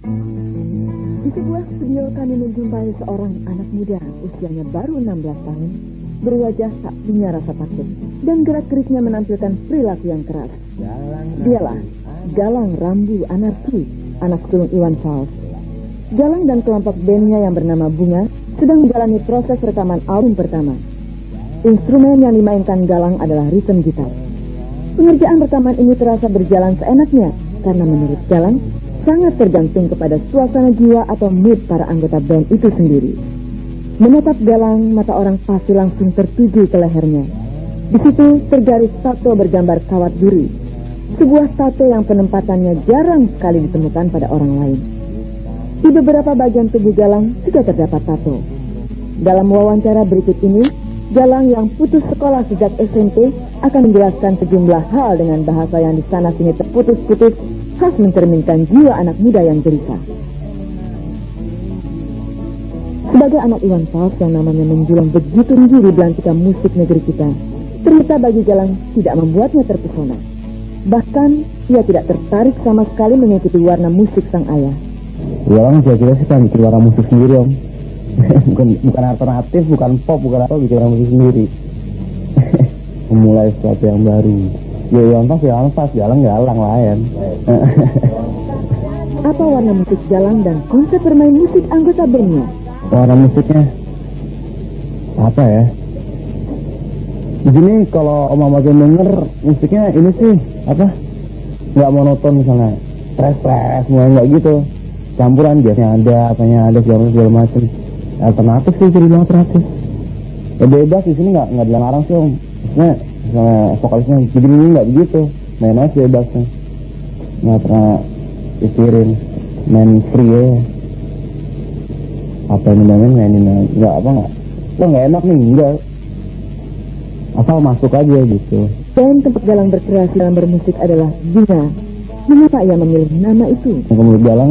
Di sebuah studio kami menjumpai seorang anak muda usianya baru 16 tahun, berwajah tak punya rasa takut dan gerak-geriknya menampilkan perilaku yang keras. Dialah Galang Rambu Anarki, anak sulung Iwan Fals. Galang dan kelompok bandnya yang bernama Bunga sedang menjalani proses rekaman album pertama. Instrumen yang dimainkan Galang adalah rhythm gitar. Pengerjaan rekaman ini terasa berjalan seenaknya karena menurut Galang sangat tergantung kepada suasana jiwa atau mood para anggota band itu sendiri. Menatap Galang, mata orang pasti langsung tertuju ke lehernya. Di situ tergaris tato bergambar kawat duri, sebuah tato yang penempatannya jarang sekali ditemukan pada orang lain. Di beberapa bagian tubuh Galang juga terdapat tato. Dalam wawancara berikut ini, Galang yang putus sekolah sejak SMP akan menjelaskan sejumlah hal dengan bahasa yang di sana sini terputus-putus, khas mencerminkan jiwa anak muda yang gelisah. Sebagai anak Iwan Fals yang namanya menjulang begitu tinggi di belantika musik negeri kita, ternyata bagi Galang tidak membuatnya terpesona. Bahkan ia tidak tertarik sama sekali mengikuti warna musik sang ayah. Galang kira-kira sih kan bikin warna musik sendiri, Om. bukan alternatif, bukan pop, bukan apa, bikin musik sendiri. Memulai sesuatu yang baru. Ya Iwan Fals, Galang lain. Apa warna musik Galang dan konsep bermain musik anggota bandnya? Warna musiknya apa ya? Begini, kalau Om Ahmad denger musiknya ini sih apa? Nggak monoton misalnya, stress nggak gitu. Campuran biasanya ada, apanya ada segala macam. Alternatif sih, jadi alternatif. Ya bebas di sini nggak dilarang sih, Om. Maksudnya misalnya vokalisnya begini nggak begitu, main aja bebasnya. Nggak pernah pikirin, main free ya. Apa yang mainin nggak enak nih, enggak. Asal masuk aja gitu. Dan tempat Galang berkreasi dalam bermusik adalah Bunga. Mengapa ia memilih nama itu? Menurut Galang,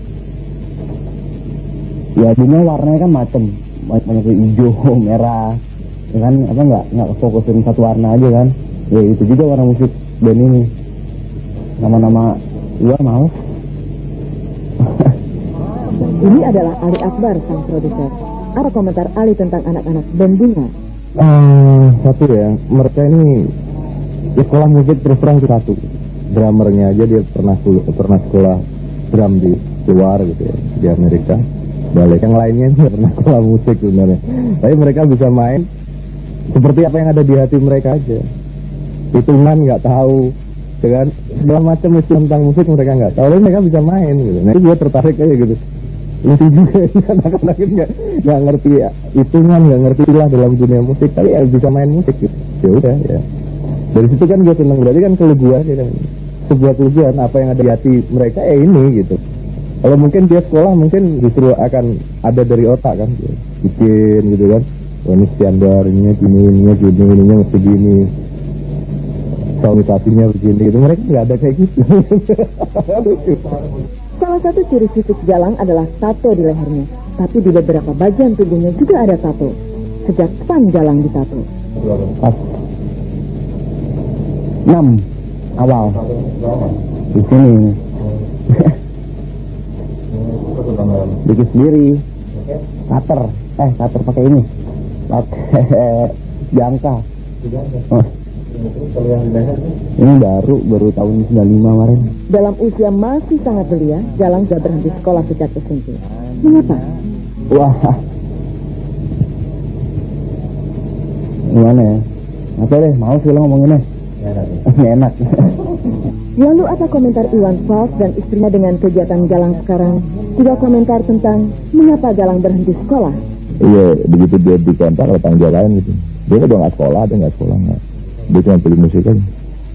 ya Bunga warnanya kan banyak hijau, merah, ya kan, apa nggak fokusin satu warna aja kan? Ya itu juga warna musik band ini. Nama-nama gua males. Ini adalah Ali Akbar, sang produser. Apa komentar Ali tentang anak-anak band Bunga? Satu ya, mereka ini di sekolah musik terus terang itu satu. Drummernya aja dia pernah sekolah drum di luar gitu ya, di Amerika. Balik yang lainnya nggak pernah sekolah musik sebenarnya. Tapi mereka bisa main seperti apa yang ada di hati mereka aja. Hitungan nggak tahu, dengan segala macam istilah tentang musik mereka nggak tahu, tapi mereka bisa main gitu. Nah itu gue tertarik aja gitu. Lucu juga anak-anak ini nggak ngerti hitungan, nggak ngerti istilah dalam dunia musik, tapi ya bisa main musik gitu. Ya udah ya. Dari situ kan gue seneng, berarti kan kalau gue kan sebuah tujuan apa yang ada di hati mereka ini gitu. Kalau mungkin dia sekolah mungkin justru akan ada dari otak kan, bikin gitu kan. Oh, ini standar, ininya mesti gini. Sonisasinya begini gitu, mereka nggak ada kayak gitu. Salah satu ciri fisik Galang adalah tato di lehernya, tapi di beberapa bagian tubuhnya juga ada tato. Sejak kapan Galang ditato? Pas 6 awal di sini. Bikin sendiri. Cutter pakai ini. Pakai jangka. Ini baru tahun 95 kemarin. Dalam usia masih sangat belia, Galang sudah berhenti sekolah sejak SMP. Mengapa? Wah, gimana ya? Apa deh, mau sih lo ngomonginnya? Enak. Lalu apa komentar Iwan Fals dan istrinya dengan kegiatan Galang sekarang? Juga komentar tentang mengapa Galang berhenti sekolah. Iya, begitu dia dikontak oleh panitia lain gitu. Dia udah nggak sekolah, nggak. Dia cuma pilih musik aja.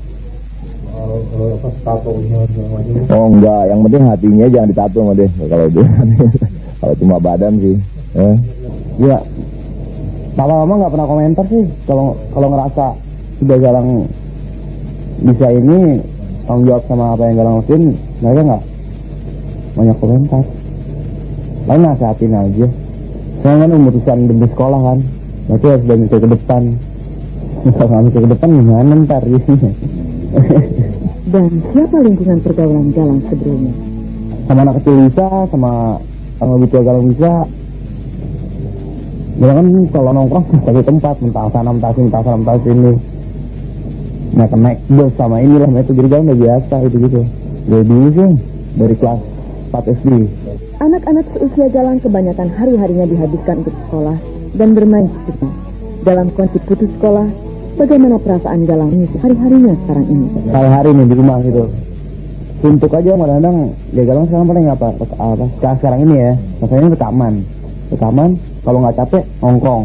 Oh enggak, yang penting hatinya jangan ditato sama deh. Kalau dia, kalau cuma badan sih. Ya, papa mama nggak pernah komentar sih. Kalau ngerasa sudah Galang bisa ini tanggung jawab sama apa yang Galang lakuin, mereka nggak banyak komentar. Lain nasihatin aja. Soalnya kan memutuskan demi sekolah kan, berarti harus banyak ke depan. Kalau nggak mikir ke depan gimana ntar gitu. Dan siapa lingkungan pergaulan Galang sebelumnya? Sama anak kecil bisa, sama orang lebih tua Galang bisa. Dia kan kalau nongkrong satu tempat, mentah sana, mentah sini, mentah sana, mentah sini. Naik bus sama inilah, itu jadi Galang udah biasa gitu. Dari dulu sih, dari kelas 4 SD. Anak-anak seusia Galang kebanyakan hari-harinya dihabiskan untuk sekolah dan bermain sekitar. Dalam kondisi putus sekolah, bagaimana perasaan Galang ini hari-harinya sekarang ini? Hari-hari nih di rumah gitu. Untuk aja kadang-kadang ya Galang sekarang paling apa sekarang ini ya, rasanya rekaman. Kalau nggak capek nongkrong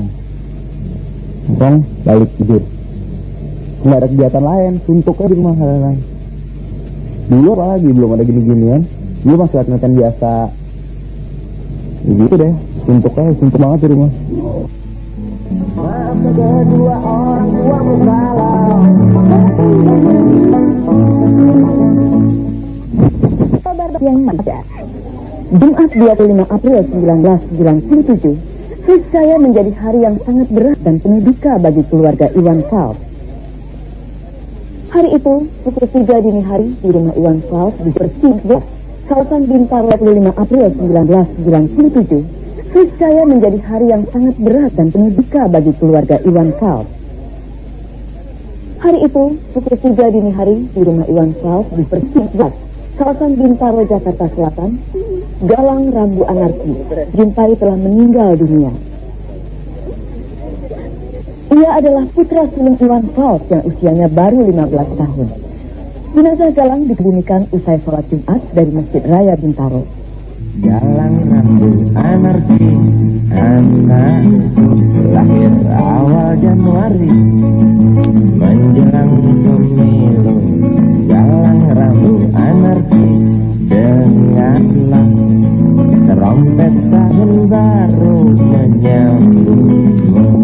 balik tidur. Nggak ada kegiatan lain, suntuk aja di rumah kadang-kadang. Dulu apalagi belum ada gini-ginian, dulu masih latihan biasa. Begitu deh, suntuk banget di rumah. Kedua orang tua mukalah. Kabar yang manja. Jumat 25 April 1997, niscaya menjadi hari yang sangat berat dan penuh duka bagi keluarga Iwan Fals. Hari itu, pukul 3 dini hari di rumah Iwan Fals di Persib, kawasan Bintaro 25 April 1997, niscaya menjadi hari yang sangat berat dan penuh duka bagi keluarga Iwan Fals. Hari itu, pukul 3 dini hari di rumah Iwan Fals di Persib, kawasan Bintaro, Jakarta Selatan, Galang Rambu Anarki Jumpai telah meninggal dunia. Ia adalah putra sulung Iwan Fals yang usianya baru 15 tahun. Jenazah Galang dikebumikan usai sholat Jumat dari Masjid Raya Bintaro. Galang Rambu Anarki, anakku lahir awal Januari menjelang pemilu. Galang Rambu Anarki, dengarlah trompet tahun baru menyambutmu.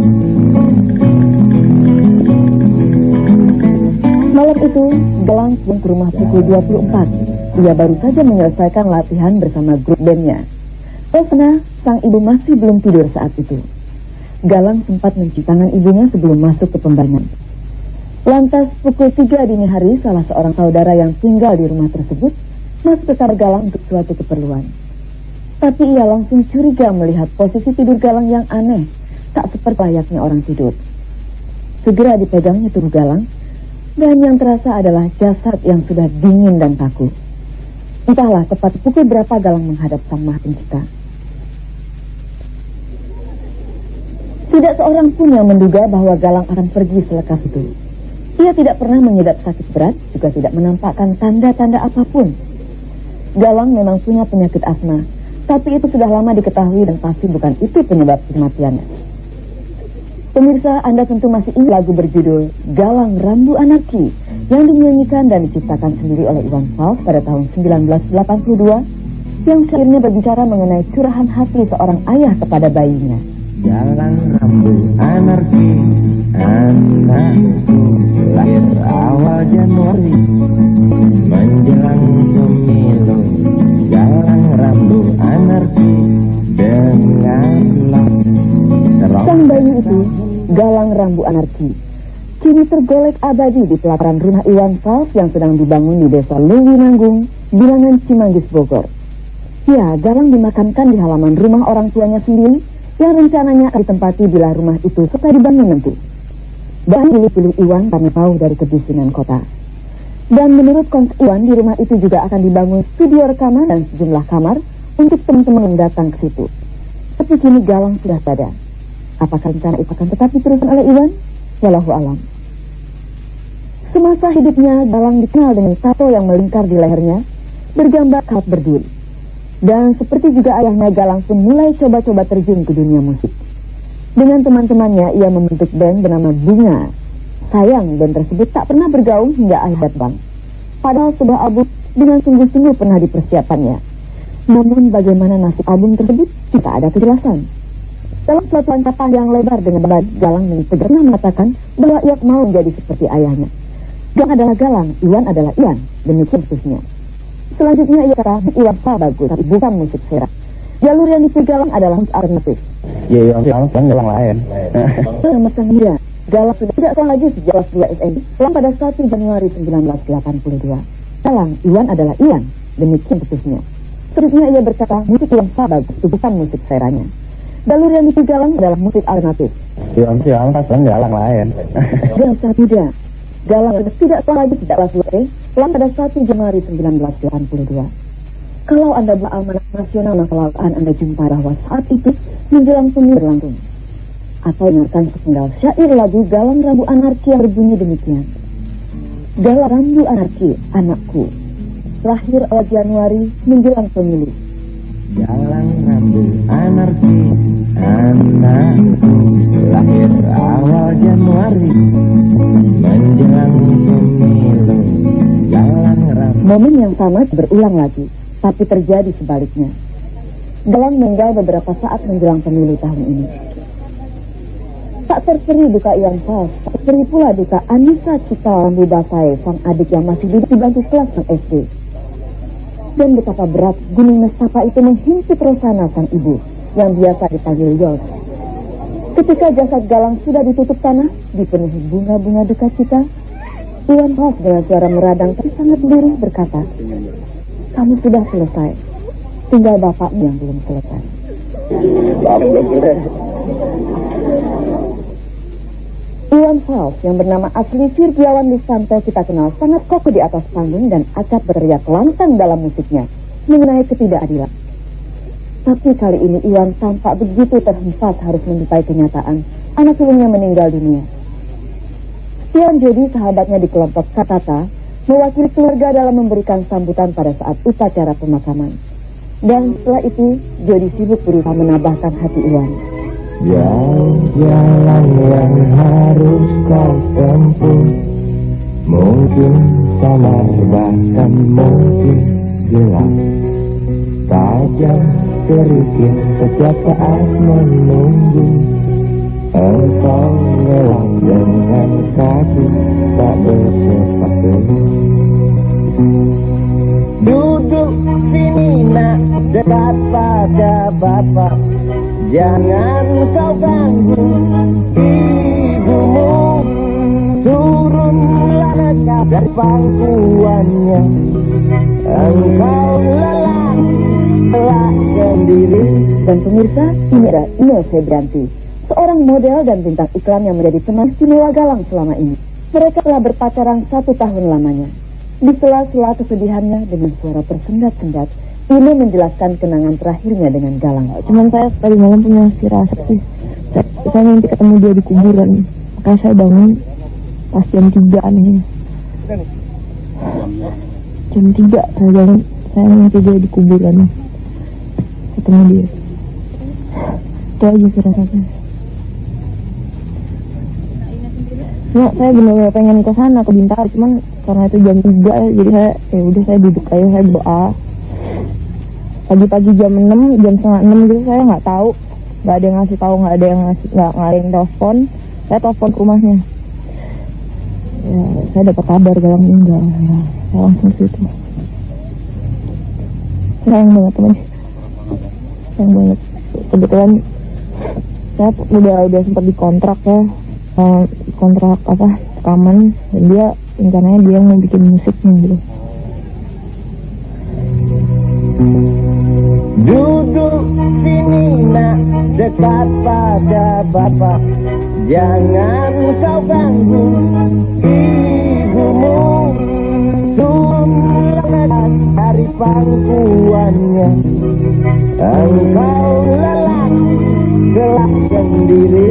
Malam itu, Galang pulang ke rumah pukul 24. Ia baru saja menyelesaikan latihan bersama grup bandnya. Karena sang ibu masih belum tidur saat itu. Galang sempat mencuci tangan ibunya sebelum masuk ke pembangunan. Lantas pukul 3 dini hari, salah seorang saudara yang tinggal di rumah tersebut masuk ke kamar Galang untuk suatu keperluan. Tapi ia langsung curiga melihat posisi tidur Galang yang aneh, tak seperti layaknya orang tidur. Segera dipegangnya tubuh Galang, dan yang terasa adalah jasad yang sudah dingin dan kaku. Entahlah tepat pukul berapa Galang menghadap Sang Maha Pencipta. Tidak seorang pun yang menduga bahwa Galang akan pergi selekas itu. Ia tidak pernah mengidap sakit berat, juga tidak menampakkan tanda-tanda apapun. Galang memang punya penyakit asma, tapi itu sudah lama diketahui dan pasti bukan itu penyebab kematiannya. Pemirsa, Anda tentu masih ingat lagu berjudul Galang Rambu Anarki yang dinyanyikan dan diciptakan sendiri oleh Iwan Fals pada tahun 1982, yang akhirnya berbicara mengenai curahan hati seorang ayah kepada bayinya. Galang Rambu Anarki, anakku lahir awal Januari menjelang pemilu. Galang Rambu Anarki, dengarlah Sang bayi itu, Galang Rambu Anarki, kini tergolek abadi di pelataran rumah Iwan Fals yang sedang dibangun di desa Luwinanggung, Bilangan Cimanggis, Bogor. Ya, Galang dimakamkan di halaman rumah orang tuanya sendiri yang rencananya akan ditempati bila rumah itu selesai dibangun nanti. Dan pilih-pilih Iwan karena tahu dari kebisingan kota. Dan menurut konsep Iwan, di rumah itu juga akan dibangun studio rekaman dan sejumlah kamar untuk teman-teman yang datang ke situ. Tapi kini Galang sudah sadar. Apakah rencana itu akan tetap diteruskan oleh Iwan? Wallahu alam. Semasa hidupnya, Galang dikenal dengan tato yang melingkar di lehernya, bergambar kawat berduri. Dan seperti juga ayahnya, Galang pun mulai coba-coba terjun ke dunia musik. Dengan teman-temannya, ia membentuk band bernama Bunga. Sayang, band tersebut tak pernah bergaung hingga akhir bang. Padahal sebuah album dengan sungguh-sungguh pernah dipersiapannya. Namun bagaimana nasib album tersebut, tidak ada kejelasan. Dalam suatu wawancara panjang lebar dengan Galang pernah mengatakan bahwa ia mau menjadi seperti ayahnya. Galang adalah Galang, Iwan adalah Ian, demikian khususnya. Selanjutnya ia kata Iwan Fals bagus, tapi bukan musik serak. Jalur yang dipilih Galang adalah musik alternatif. Ya, Iwan Fals Galang lain. Sama sang muda, Galang sudah tidak sekolah lagi sejak kelas 2 SMP, selang pada 1 Januari 1982. Galang, Iwan adalah Ian, demikian khususnya. Seterusnya ia berkata, musik yang sabar itu bukan musik seranya. Jalur yang dipilih Galang adalah musik alternatif. Siang pas Galang lain. Dan saat muda, Galang tidak lagi tidak kelas 2E setelah pada 1 Januari 1982. Kalau Anda baca almanak nasional maka Anda jumpa bahwa saat itu menjelang pemilu berlangsung. Atau dengarkan sepenggal syair lagu Galang Rambu Anarki yang berbunyi demikian. Galang Rambu Anarki, anakku, lahir awal Januari menjelang pemilu. Galang Rambu Anarki, anakku, lahir awal Januari menjelang pemilu. Galang Rambu. Momen yang sama berulang lagi, tapi terjadi sebaliknya. Galang meninggal beberapa saat menjelang pemilu tahun ini. Tak terseri duka Iwan Fals, tak terseri pula duka Anissa Cita Rambu Basai, sang adik yang masih duduk di bangku kelas SD. Dan betapa berat gunung nestapa itu menghimpit Rosana sang ibu, yang biasa dipanggil Yos. Ketika jasad Galang sudah ditutup tanah, dipenuhi bunga-bunga duka cita, Iwan Fals dengan suara meradang tapi sangat lirih berkata, "Kamu sudah selesai, tinggal bapakmu yang belum selesai." Iwan Fals yang bernama asli Virgiawan Lisanto kita kenal sangat kokoh di atas panggung dan acap berteriak lantang dalam musiknya mengenai ketidakadilan. Tapi kali ini Iwan tampak begitu terhempas harus menjumpai kenyataan anak sulungnya meninggal dunia. Iwan Jody, sahabatnya di kelompok Katata, mewakili keluarga dalam memberikan sambutan pada saat upacara pemakaman. Dan setelah itu, Jody sibuk berusaha menambahkan hati Iwan. Jalan yang harus kau tempuh, mungkin samar bahkan mungkin gelap, tajam kerikil setiap saat menunggu. Engkau ngelak dengan kaki tak bersepatu. Duduk sini nak, dekat pada bapak, jangan kau ganggu ibumu. Turunlah dekat dari pangkuannya, engkau lelah telah sendiri. Dan pemirsa, ini adalah Ine Febrianti, seorang model dan bintang iklan yang menjadi teman istimewa Galang selama ini. Mereka telah berpacaran 1 tahun lamanya. Di sela-sela kesedihannya dengan suara tersendat-sendat, Ine menjelaskan kenangan terakhirnya dengan Galang. Cuman saya tadi malam punya firasat sih. Saya nanti ketemu dia di kuburan. Makanya saya bangun pas jam 3 nih. Jam 3 saya bangun. Saya nanti dia di kuburan. Ketemu dia. Itu aja firasatnya. Nah, saya benar-benar pengen ke sana, ke Bintaro, cuman karena itu jam 3 ya, jadi saya udah saya duduk aja, saya doa. Pagi-pagi jam 6, jam setengah 6 gitu saya nggak tahu, nggak ada yang ngasih tahu, nggak ada yang telepon. Saya telepon ke rumahnya. Ya, saya dapat kabar Galang meninggal. Ya, saya langsung situ. Sayang banget teman, sayang banget. Kebetulan saya udah sempat dikontrak ya. Kontrak rekaman, dan dia rencananya dia mau bikin musiknya gitu. Duduk sini nak, dekat pada bapak, jangan kau ganggu ibumu. Turunlah dari pangkuannya, engkau lelah gelap sendiri.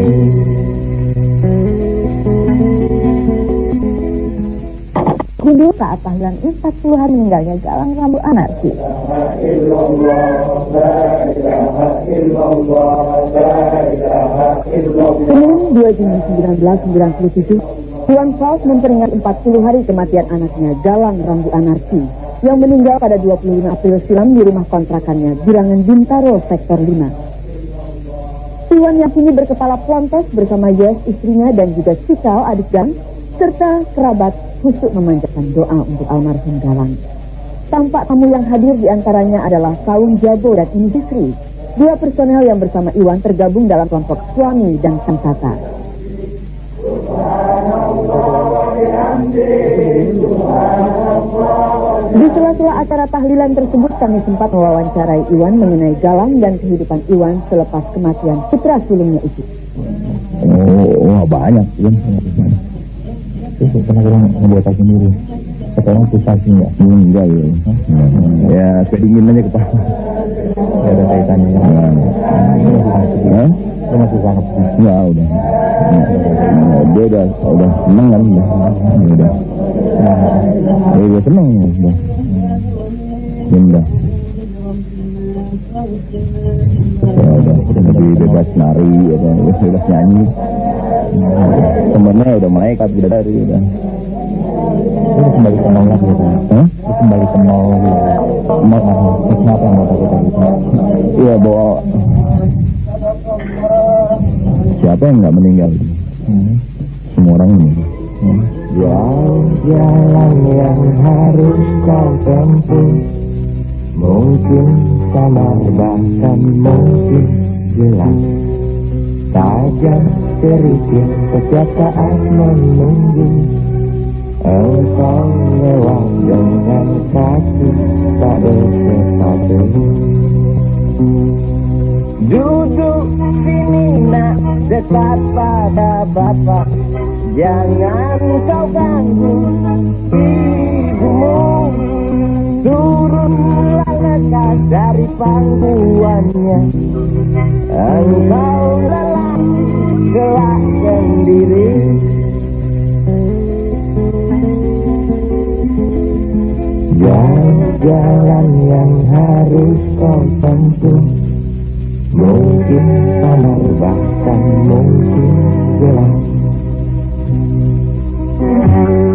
Video saat panggilan 40-an meninggalnya Galang Rambu Anarki. Senin 2 Juni 1997, Iwan Fals memperingati 40 hari kematian anaknya Galang Rambu Anarki yang meninggal pada 25 April silam di rumah kontrakannya Birangan Bintaro, Sektor 5. Iwan yang kini berkepala Plontos bersama Yes, istrinya, dan juga Cikal, adik Gang, serta kerabat khusus memanjatkan doa untuk almarhum Galang. Tampak tamu yang hadir diantaranya adalah kaum Jabo dan industri. 2 personel yang bersama Iwan tergabung dalam kelompok suami dan kantata. Di sela-sela sela acara tahlilan tersebut kami sempat mewawancarai Iwan mengenai jalan dan kehidupan Iwan selepas kematian putra sulungnya itu. Oh, banyak kan. Terus pernah orang ngebuat sendiri. Sekarang susah sih enggak? Enggak ya. Ya, kedinginan aja kepala. Enggak ada kaitannya. Itu masih sangat. Ya udah. Dia udah seneng kan udah. Udah. Ya udah seneng udah. Udah. Ya udah lebih bebas nari, bebas nyanyi. Temennya udah malaikat bidadari udah. Itu kembali ke nol lagi gitu. Kembali ke nol lagi. Kenapa nggak takut gitu? Iya bawa. Siapa yang nggak meninggal? Semua orang ini. Jalan yang harus kau tempuh, mungkin sama bahkan mungkin jelas. Tajam sedikit setiap saat menunggu. Engkau lewat dengan kaki tak bersepatu. Duduk sini nak dekat pada bapak. Jangan kau ganggu ibumu. Turunlah lekas dari pangkuannya. Engkau lelah kelak sendiri. Jalan yang harus kau tempuh, mungkin samar bahkan mungkin gelap.